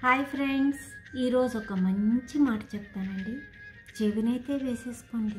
Hi friends, ఈరోజు ఒక మంచి మాట చెప్తానండి. చెవినైతే వేసేసుకోండి.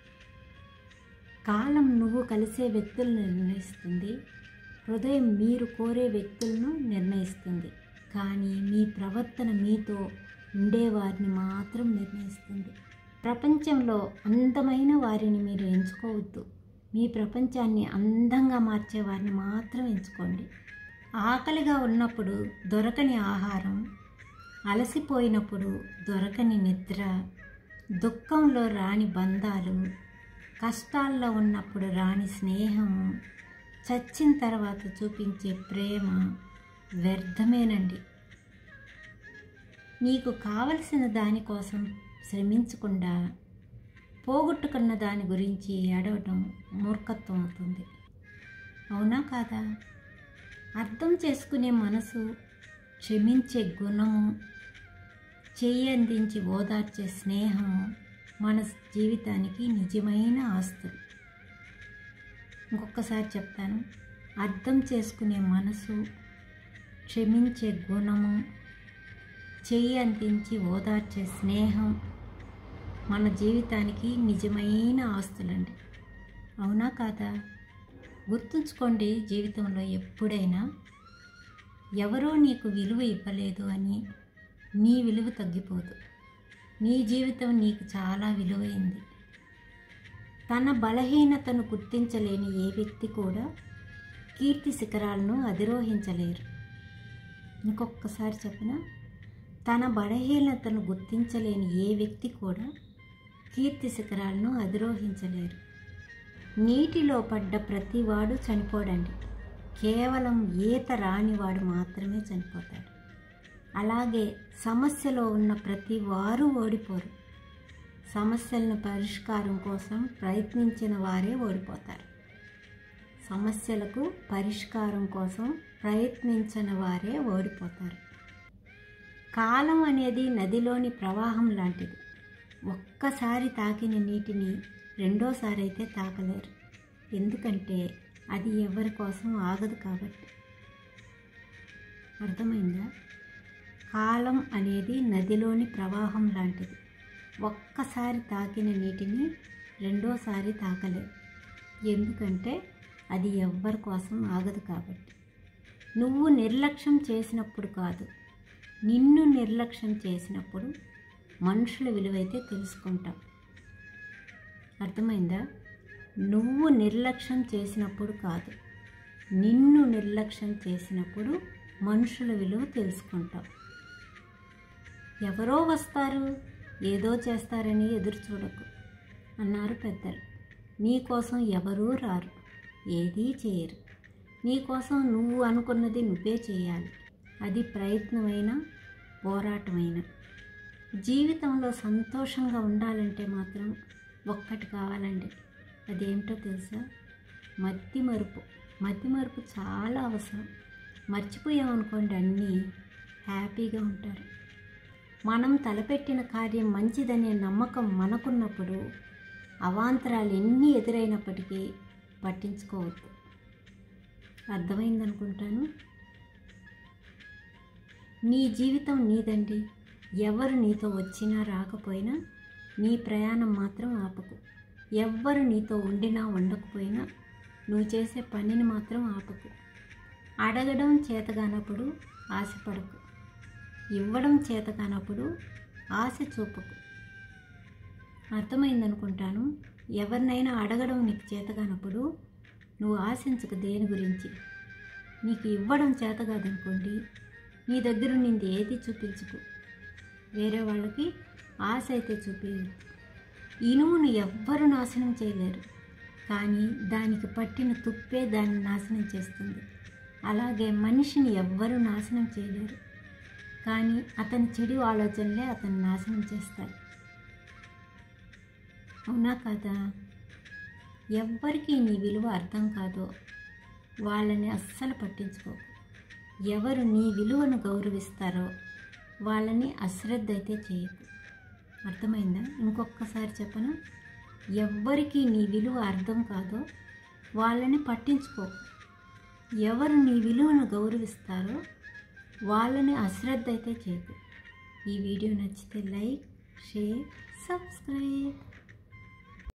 కాలం నువ్వు కలిసే వ్యక్తులను నిర్ణయిస్తుంది, హృదయం మీరు కోరే వ్యక్తులను నిర్ణయిస్తుంది. కానీ మీ ప్రవర్తన మీతో ఉండేవారిని మాత్రం నిర్ణయిస్తుంది. ప్రపంచంలో అందమైన వారిని మీరు ఎంచుకోవద్దు. మీ ప్రపంచాన్ని అందంగా మార్చే వారిని మాత్రం ఎంచుకోండి. ఆకలిగా ఉన్నప్పుడు దొరకని ఆహారం, అలసిపోయినప్పుడు దొరకని నిద్ర, దుఃఖంలో రాని బంధాలు, కష్టాల్లో ఉన్నప్పుడు రాని స్నేహము, చచ్చిన తర్వాత చూపించే ప్రేమ వ్యర్థమేనండి. నీకు కావలసిన దానికోసం శ్రమించకుండా పోగొట్టుకున్న దాని గురించి ఏడవటం మూర్ఖత్వం అవుతుంది. అవునా కాదా? అర్థం చేసుకునే మనసు, క్షమించే గుణము, చెయ్యి అందించి ఓదార్చే స్నేహము మన జీవితానికి నిజమైన ఆస్తులు. ఇంకొకసారి చెప్తాను. అర్థం చేసుకునే మనసు, క్షమించే గుణము, చెయ్యి అందించి ఓదార్చే స్నేహం మన జీవితానికి నిజమైన ఆస్తులండి. అవునా కాదా? గుర్తుంచుకోండి, జీవితంలో ఎప్పుడైనా ఎవరో నీకు విలువ ఇవ్వలేదు అని నీ విలువ తగ్గిపోదు. నీ జీవితం నీకు చాలా విలువైంది. తన బలహీనతను గుర్తించలేని ఏ వ్యక్తి కూడా కీర్తి శిఖరాలను అధిరోహించలేరు. ఇంకొకసారి చెప్పనా? తన బలహీనతను గుర్తించలేని ఏ వ్యక్తి కూడా కీర్తి శిఖరాలను అధిరోహించలేరు. నీటిలో పడ్డ ప్రతివాడు చనిపోడండి. కేవలం ఈత రానివాడు మాత్రమే చనిపోతాడు. అలాగే సమస్యలో ఉన్న ప్రతి వారు ఓడిపోరు. సమస్యలను పరిష్కారం కోసం ప్రయత్నించిన వారే ఓడిపోతారు. సమస్యలకు పరిష్కారం కోసం ప్రయత్నించిన వారే ఓడిపోతారు. కాలం అనేది నదిలోని ప్రవాహం లాంటిది. ఒక్కసారి తాకిన నీటిని రెండోసారి అయితే తాకలేరు. ఎందుకంటే అది ఎవరి కోసం ఆగదు కాబట్టి. అర్థమైందా? కాలం అనేది నదిలోని ప్రవాహం లాంటిది. ఒక్కసారి తాకిన నీటిని రెండోసారి తాకలేవు. ఎందుకంటే అది ఎవ్వరి కోసం ఆగదు కాబట్టి. నువ్వు నిర్లక్ష్యం చేసినప్పుడు కాదు, నిన్ను నిర్లక్ష్యం చేసినప్పుడు మనుషుల విలువైతే తెలుసుకుంటావు. అర్థమైందా? నువ్వు నిర్లక్ష్యం చేసినప్పుడు కాదు, నిన్ను నిర్లక్ష్యం చేసినప్పుడు మనుషుల విలువ తెలుసుకుంటావు. ఎవరో వస్తారు, ఏదో చేస్తారని ఎదురు చూడకు అన్నారు పెద్దలు. నీకోసం ఎవరూ రారు, ఏదీ చేయరు. నీకోసం నువ్వు అనుకున్నది నువ్వే చేయాలి. అది ప్రయత్నమైనా పోరాటమైనా. జీవితంలో సంతోషంగా ఉండాలంటే మాత్రం ఒక్కటి కావాలండి. అదేమిటో తెలుసా? మతిమరుపు చాలా అవసరం. మర్చిపోయామనుకోండి, అన్నీ హ్యాపీగా ఉంటారు. మనం తలపెట్టిన కార్యం మంచిదనే నమ్మకం మనకున్నప్పుడు అవాంతరాలు ఎన్ని ఎదురైనప్పటికీ పట్టించుకోవద్దు. అర్థమైందనుకుంటాను. నీ జీవితం నీదండి. ఎవరు నీతో వచ్చినా రాకపోయినా నీ ప్రయాణం మాత్రం ఆపకు. ఎవ్వరు నీతో ఉండినా ఉండకపోయినా నువ్వు చేసే పనిని మాత్రం ఆపకు. అడగడం చేతగానప్పుడు ఆశపడకు. ఇవ్వడం చేతగానప్పుడు ఆశ చూపకు. అర్థమైందనుకుంటాను. ఎవరినైనా అడగడం నీకు చేతగానప్పుడు నువ్వు ఆశించకు దేని గురించి. నీకు ఇవ్వడం చేత కాదనుకోండి, నీ దగ్గర నింది ఏది చూపించుకు. వేరే వాళ్ళకి ఆశ అయితే చూపించు. ఇనుమును ఎవ్వరు నాశనం చేయలేరు, కానీ దానికి పట్టిన తుప్పే దాన్ని నాశనం చేస్తుంది. అలాగే మనిషిని ఎవ్వరూ నాశనం చేయలేరు, కానీ అతని చెడు ఆలోచనలే అతన్ని నాశనం చేస్తాయి. అవునా కాదా? ఎవ్వరికి నీ విలువ అర్థం కాదో వాళ్ళని అస్సలు పట్టించుకోకు. ఎవరు నీ విలువను గౌరవిస్తారో వాళ్ళని అశ్రద్ధ అయితే చేయకు. అర్థమైందా? ఇంకొకసారి చెప్పనా? ఎవ్వరికి నీ విలువ అర్థం కాదో వాళ్ళని పట్టించుకోకు. ఎవరు నీ విలువను గౌరవిస్తారో వాళ్ళని అశ్రద్ధ అయితే చేయకు. ఈ వీడియో నచ్చితే లైక్, షేర్, సబ్స్క్రైబ్.